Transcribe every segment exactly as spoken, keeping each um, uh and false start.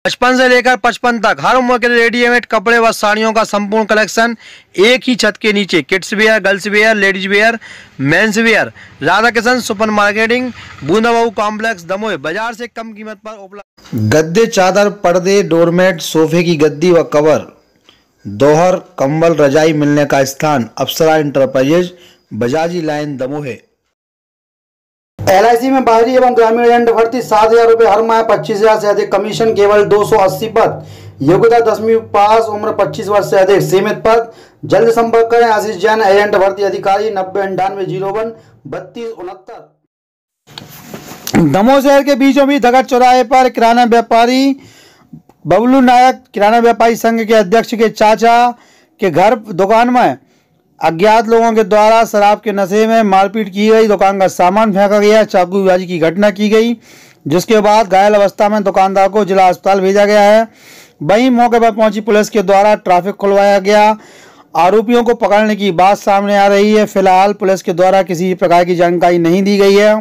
पचपन से लेकर पचपन तक हर उम्र के रेडीमेड कपड़े व साड़ियों का संपूर्ण कलेक्शन एक ही छत के नीचे। Kids wear, girls wear, ladies wear, mens wear. Radha Kishan super marketing, बूंदाबाऊ कॉम्प्लेक्स, दमोह। बाजार से कम कीमत पर उपलब्ध। गद्दे, चादर, पर्दे, डोरमेट, सोफे की गद्दी व कवर, दोहर, कंबल, रजाई मिलने का स्थान Apsara enterprises, Bajaji line, Damoh. L I C में बाहरी एवं ग्रामीण एजेंट भर्ती सात हजार रुपये हर माह, पच्चीस हजार से अधिक कमीशन, केवल दो सौ अस्सी पद। योग्यता दसवीं पास, उम्र पच्चीस वर्ष से अधिक, सीमित पद। जल्द संपर्क करें आशीष जैन, एजेंट भर्ती अधिकारी, नब्बे अंठानवे जीरो वन बत्तीस उनहत्तर। दमोह शहर के बीचों बीच धगट चौराहे पर किराना व्यापारी बबलू नायक किराना व्यापारी संघ के अध्यक्ष के चाचा के घर दुकान में अज्ञात लोगों के द्वारा शराब के नशे में मारपीट की गई। दुकान का सामान फेंका गया, चाकूबाजी की घटना की गई, जिसके बाद घायल अवस्था में दुकानदार को जिला अस्पताल भेजा गया है। वहीं मौके पर पहुंची पुलिस के द्वारा ट्रैफिक खुलवाया गया। आरोपियों को पकड़ने की बात सामने आ रही है। फिलहाल पुलिस के द्वारा किसी प्रकार की जानकारी नहीं दी गई है।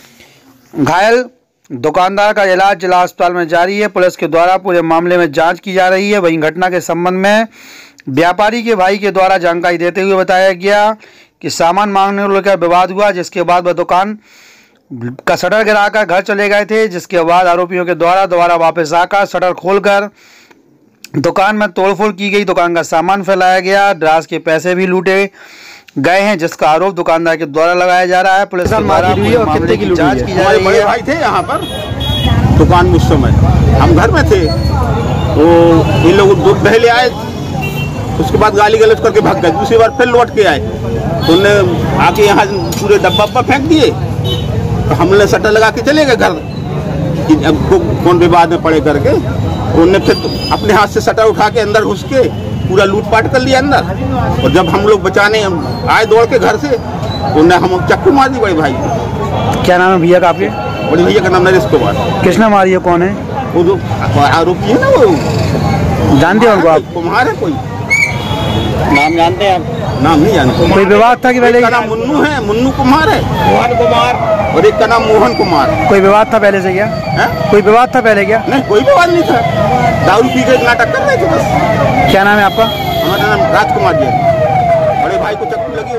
घायल दुकानदार का इलाज जिला अस्पताल में जारी है। पुलिस के द्वारा पूरे मामले में जाँच की जा रही है। वहीं घटना के संबंध में व्यापारी के भाई के द्वारा जानकारी देते हुए बताया गया कि सामान मांगने को लेकर विवाद हुआ, जिसके बाद वह दुकान का शटर गिराकर घर चले गए थे। जिसके बाद आरोपियों के द्वारा दोबारा वापस आकर शटर खोलकर दुकान में तोड़फोड़ की गई। दुकान का सामान फैलाया गया, ड्रास के पैसे भी लूटे गए हैं, जिसका आरोप दुकानदार के द्वारा लगाया जा रहा है। पुलिस के द्वारा मामले की जाँच की जा रही है। भाई थे यहाँ पर दुकान में, उस समय हम घर में थे, तो ये लोग दूध पहले आए, उसके बाद गाली गलौज करके भाग गए। दूसरी बार फिर लौट के आए तो उन्हें आके यहाँ पूरे डब्बा पर फेंक दिए। तो हमने शटर लगा के चले गए घर कि अब कौन विवाद में पड़े करके। तो उन्हें फिर अपने हाथ से शटर उठा के अंदर घुस के पूरा लूटपाट कर लिया अंदर। और जब हम लोग बचाने आए दौड़ के घर से, तो उन्हें हम चक्कू मार दी बड़े भाई। क्या नाम है भैया का आपके? बड़े भैया का नाम नरेश कुमार। किसने मारी है? कौन है वो? जो आरोपी है ना, वो जानते हो उनको आप? कुमार है। कोई नाम जानते हैं आप? नाम नहीं जानते। कोई विवाद था कि पहले? एक का नाम मुन्नू है, मुन्नू कुमार है, मोहन कुमार, और एक का नाम मोहन कुमार। कोई विवाद था पहले से क्या? है? कोई विवाद था पहले क्या? नहीं, कोई विवाद नहीं था। दारू पी के नाटक कर रहे थे बस। क्या नाम है आपका? हमारा नाम राजकुमार जी है। बड़े भाई को चक्कू लगी।